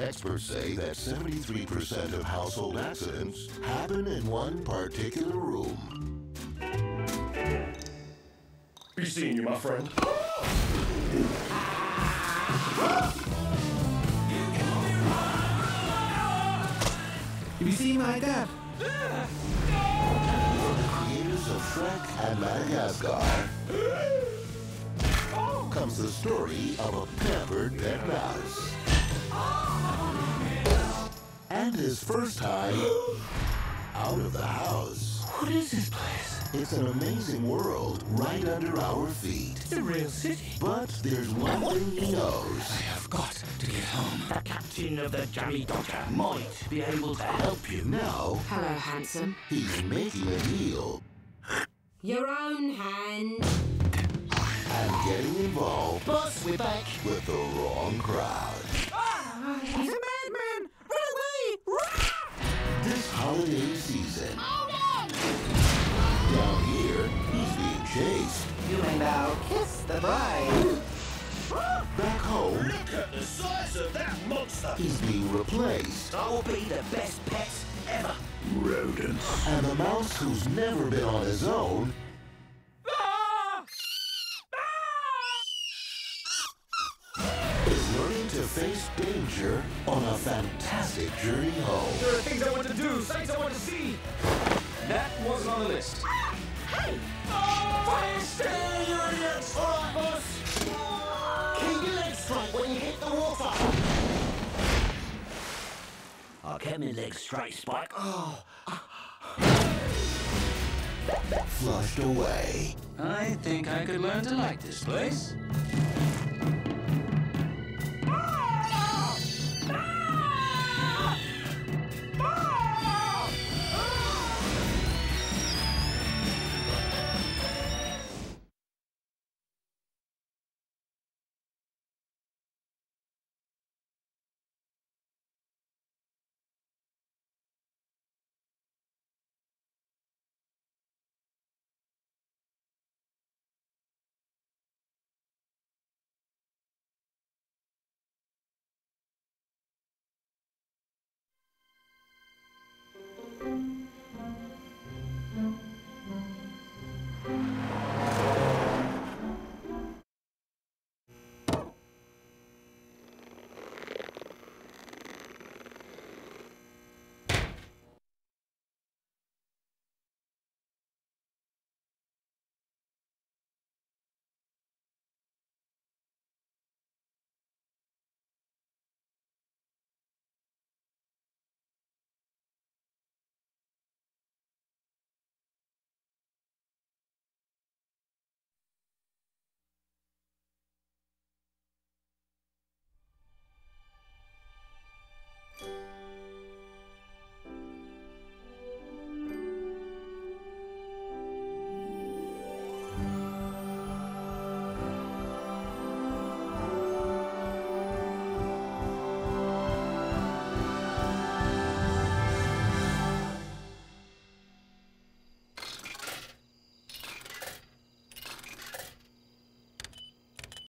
Experts say that 73% of household accidents happen in one particular room. Be seeing you, my friend. Have you seen my dad? From the creators of Shrek and Madagascar comes the story of a pampered pet mouse and his first time out of the house. What is this place? It's an amazing world right under our feet. It's a real city. But there's one thing he knows. I have got to get home. The captain of the Jammy Dodger might be able to help you. Now, Hello, handsome. he's making a deal Your own hand. and getting involved Boss, we're back. with the wrong crowd. He's a madman! Run away! Run! This holiday season, down here, he's being chased. You may now kiss the bride. Back home, Look at the size of that monster. he's being replaced. I will be the best pet ever. Rodents. And the mouse who's never been on his own is learning to face danger on a fantastic journey home. There are things I want to do, sights I want to see. That wasn't on the list. Hey! Fire stay, you idiots! All right, boss. Keep your legs straight when you hit the water. I kept my legs straight, Spike. Flushed away. I think I could learn to like this place.